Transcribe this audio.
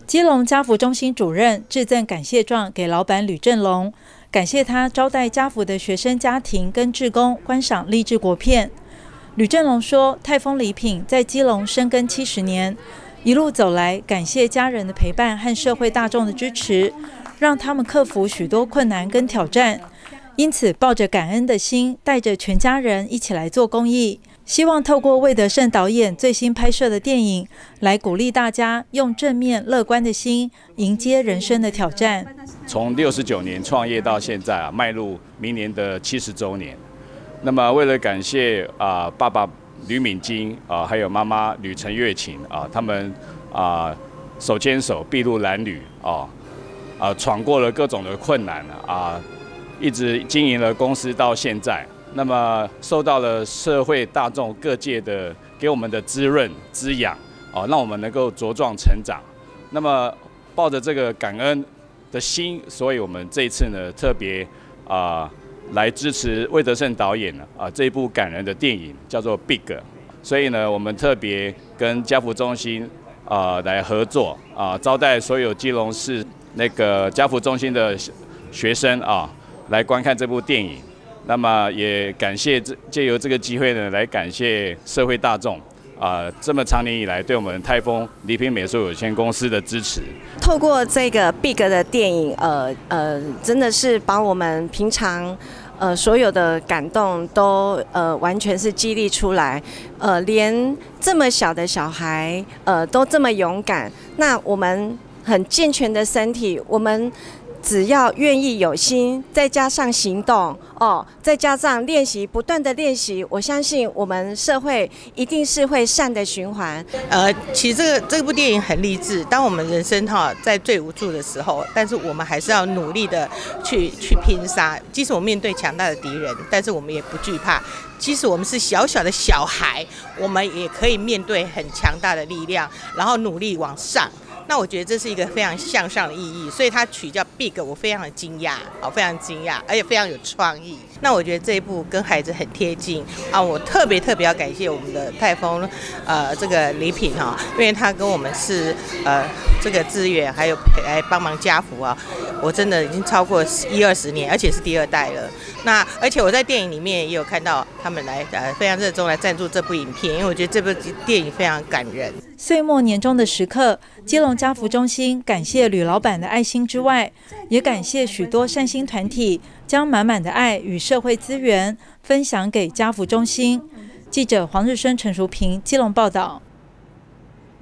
基隆家福中心主任致赠感谢状给老板吕正龙，感谢他招待家福的学生家庭跟志工观赏励志国片。吕正龙说，泰丰礼品在基隆深耕70年，一路走来，感谢家人的陪伴和社会大众的支持，让他们克服许多困难跟挑战。因此，抱着感恩的心，带着全家人一起来做公益。希望透过魏德圣导演最新拍摄的电影，来鼓励大家用正面乐观的心迎接人生的挑战。 从69年创业到现在迈入明年的70周年。那么为了感谢爸爸吕敏金还有妈妈吕陈月琴他们手牵手筚路蓝缕闯过了各种的困难一直经营了公司到现在。那么受到了社会大众各界的给我们的滋润滋养让我们能够茁壮成长。那么抱着这个感恩的心，所以我们这一次呢特别来支持魏德圣导演这一部感人的电影叫做《Big》。所以呢我们特别跟家福中心来合作招待所有基隆市那个家福中心的学生来观看这部电影。那么也感谢借由这个机会呢，来感谢社会大众这么长年以来对我们泰丰礼品美术有限公司的支持。 透过这个 Big 的电影，真的是把我们平常所有的感动都完全是激励出来。连这么小的小孩都这么勇敢，那我们很健全的身体，我们只要愿意有心，再加上行动再加上练习，不断的练习，我相信我们社会一定是会善的循环。 其实这部电影很励志。当我们人生在最无助的时候，但是我们还是要努力的去拼杀。即使我们面对强大的敌人，但是我们也不惧怕。即使我们是小小的小孩，我们也可以面对很强大的力量，然后努力往上。那我觉得这是一个非常向上的意义，所以它取叫 Big， 我非常的惊讶，非常惊讶，而且非常有创意。那我觉得这一部跟孩子很贴近我特别要感谢我们的泰丰这个礼品因为他跟我们是这个资源还有来帮忙家福我真的已经超过10-20年，而且是第2代了。那而且我在电影里面也有看到他们来非常热衷来赞助这部影片，因为我觉得这部电影非常感人。 岁末年终的时刻，基隆家福中心感谢吕老板的爱心之外，也感谢许多善心团体将满满的爱与社会资源分享给家福中心。记者黄日升、陈淑平基隆报道。